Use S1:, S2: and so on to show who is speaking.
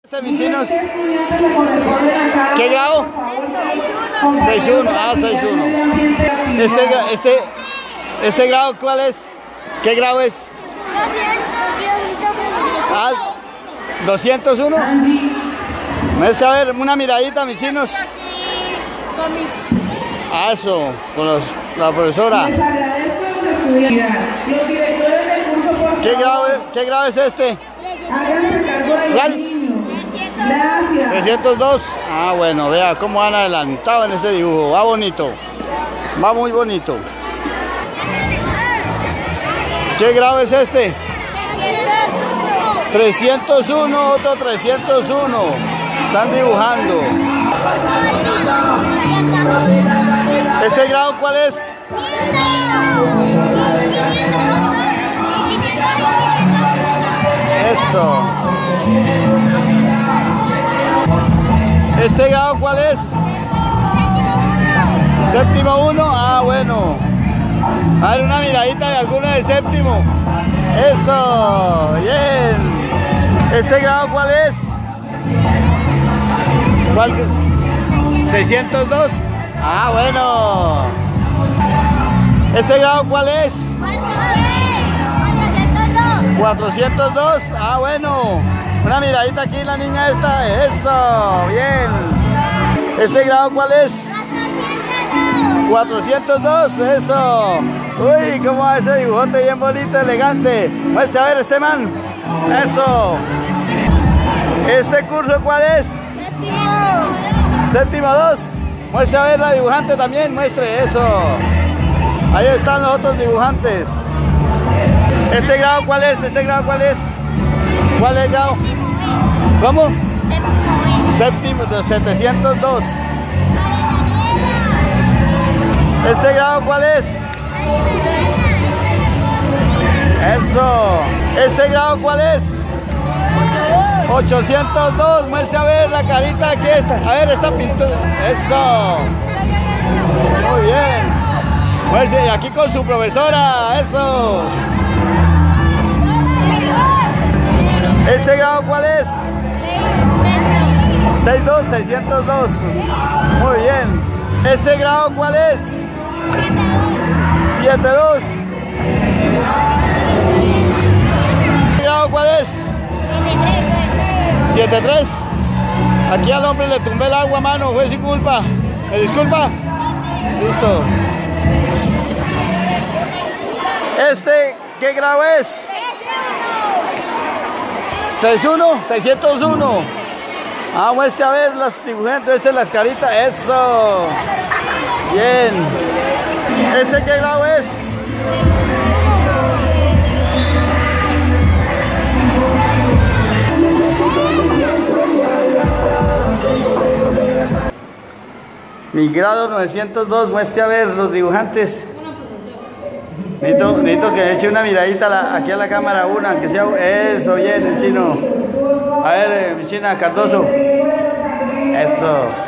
S1: Mis chinos, ¿qué grado? 6-1, ah, 6-1. Este grado, ¿cuál es? ¿Qué grado es? 201. A ver, una miradita, mis chinos. Ah, eso, con la profesora. ¿Qué grado es este? ¿Cuál? 302. Ah, bueno, vea cómo han adelantado en ese dibujo. Va bonito. Va muy bonito. ¿Qué grado es este? 301, otro 301. Están dibujando. ¿Este grado cuál es? Eso. ¿Este grado cuál es? Séptimo 1. Ah, bueno. A ver, una miradita de alguno de séptimo. Eso. Bien. ¿Este grado cuál es? ¿Cuál? 602. Ah, bueno. ¿Este grado cuál es? 402. Ah, bueno. Una miradita aquí, la niña esta. Eso, bien. ¿Este grado cuál es? 402. Eso. Uy, cómo va ese dibujote bien bonito, elegante. Muestra a ver este man. Eso. ¿Este curso cuál es? Séptimo 2. Muestra a ver la dibujante también. Muestre eso. Ahí están los otros dibujantes. ¿Este grado cuál es? ¿Este grado cuál es? ¿Cuál es el grado? ¿Cómo? Séptimo de 702. ¿Este grado cuál es? Eso. ¿Este grado cuál es? 802. Muestra a ver la carita aquí está. A ver esta pintura. Eso. Muy bien. Muestre aquí con su profesora. Eso. ¿Este grado cuál es? 62, 602. Muy bien. ¿Este grado cuál es? 72. ¿Este grado cuál es? 73. Aquí al hombre le tumbé el agua, mano. Fue sin culpa. ¿Me disculpa? Listo. ¿Este qué grado es? 61, 601. Ah, muestre a ver las dibujantes, las caritas. Eso. Bien. ¿Este qué grado es? Mi grado 902. Muestre a ver los dibujantes. Necesito que eche una miradita aquí a la cámara, una, aunque sea. Eso, bien, el chino. A ver, mi china, Cardoso. Eso.